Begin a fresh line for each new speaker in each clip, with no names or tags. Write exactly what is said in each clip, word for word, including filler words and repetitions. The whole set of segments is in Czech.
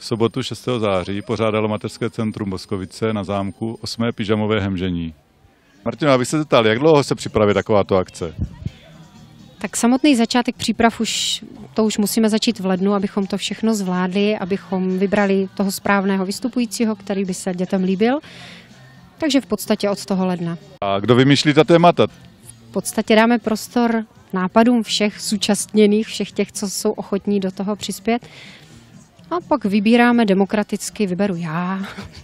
V sobotu šestého září pořádalo Mateřské centrum Boskovice na zámku osmé pyžamové hemžení. Martino, abych se zeptal, jak dlouho se připraví takováto akce?
Tak samotný začátek příprav už, to už musíme začít v lednu, abychom to všechno zvládli, abychom vybrali toho správného vystupujícího, který by se dětem líbil. Takže v podstatě od toho ledna.
A kdo vymýšlí ta témata?
V podstatě dáme prostor nápadům všech zúčastněných, všech těch, co jsou ochotní do toho přispět. A pak vybíráme demokraticky, vyberu já.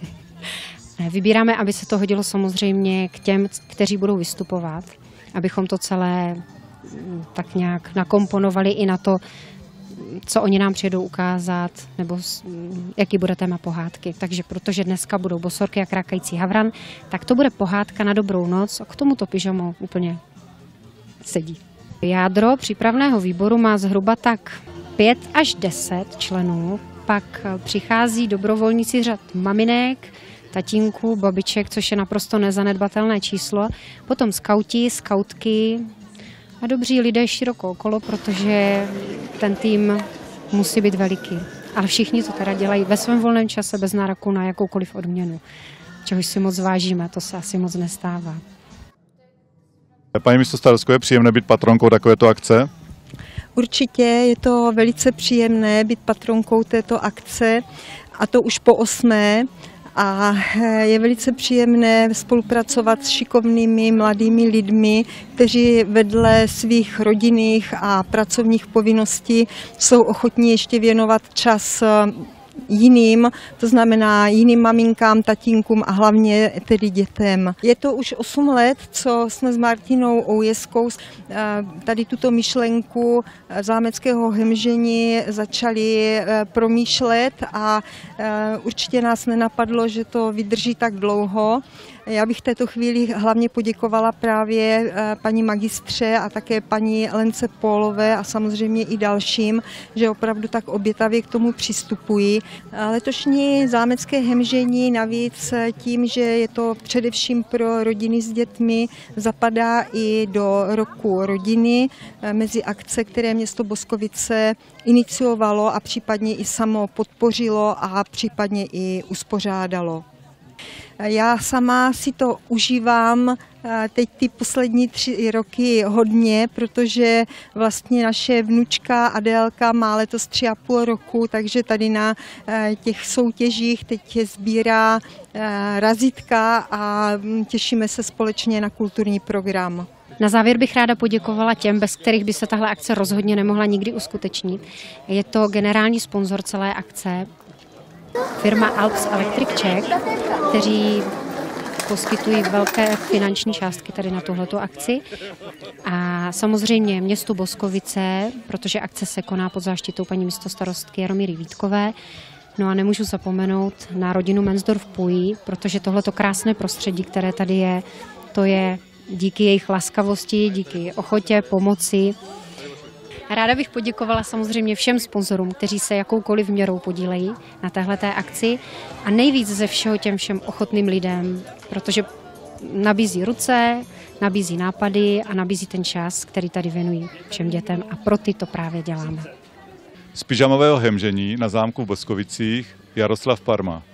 Ne, vybíráme, aby se to hodilo samozřejmě k těm, kteří budou vystupovat, abychom to celé tak nějak nakomponovali i na to, co oni nám přijedou ukázat, nebo jaký bude téma pohádky. Takže protože dneska budou bosorky a krákající havran, tak to bude pohádka na dobrou noc a k tomuto pyžamo úplně sedí. Jádro přípravného výboru má zhruba tak pět až deset členů, pak přichází dobrovolníci řad maminek, tatínků, babiček, což je naprosto nezanedbatelné číslo, potom skauti, skautky a dobří lidé široko okolo, protože ten tým musí být veliký. Ale všichni to teda dělají ve svém volném čase bez nároku na jakoukoliv odměnu, čehož si moc vážíme, to se asi moc nestává.
Paní místostarostko, je příjemné být patronkou takovéto akce?
Určitě je to velice příjemné být patronkou této akce, a to už po osmé. A je velice příjemné spolupracovat s šikovnými mladými lidmi, kteří vedle svých rodinných a pracovních povinností jsou ochotní ještě věnovat čas jiným, to znamená jiným maminkám, tatínkům a hlavně tedy dětem. Je to už osm let, co jsme s Martinou Oujeskou tady tuto myšlenku zámeckého hemžení začali promýšlet a určitě nás nenapadlo, že to vydrží tak dlouho. Já bych v této chvíli hlavně poděkovala právě paní magistře a také paní Lence Pólové a samozřejmě i dalším, že opravdu tak obětavě k tomu přistupují. Letošní zámecké hemžení navíc tím, že je to především pro rodiny s dětmi, zapadá i do roku rodiny mezi akce, které město Boskovice iniciovalo a případně i samo podpořilo a případně i uspořádalo. Já sama si to užívám teď ty poslední tři roky hodně, protože vlastně naše vnučka Adélka má letos tři a půl roku, takže tady na těch soutěžích teď sbírá razítka a těšíme se společně na kulturní program.
Na závěr bych ráda poděkovala těm, bez kterých by se tahle akce rozhodně nemohla nikdy uskutečnit. Je to generální sponzor celé akce, firma Alps Electric Czech, kteří poskytují velké finanční částky tady na tuhletu akci. A samozřejmě městu Boskovice, protože akce se koná pod záštitou paní místostarostky Jaromíry Vítkové. No a nemůžu zapomenout na rodinu Mensdorf-Pují, protože tohleto krásné prostředí, které tady je, to je díky jejich laskavosti, díky ochotě, pomoci. Ráda bych poděkovala samozřejmě všem sponzorům, kteří se jakoukoliv měrou podílejí na téhleté akci a nejvíc ze všeho těm všem ochotným lidem, protože nabízí ruce, nabízí nápady a nabízí ten čas, který tady věnují všem dětem a pro ty to právě děláme.
Z pyžamového hemžení na zámku v Boskovicích Jaroslav Parma.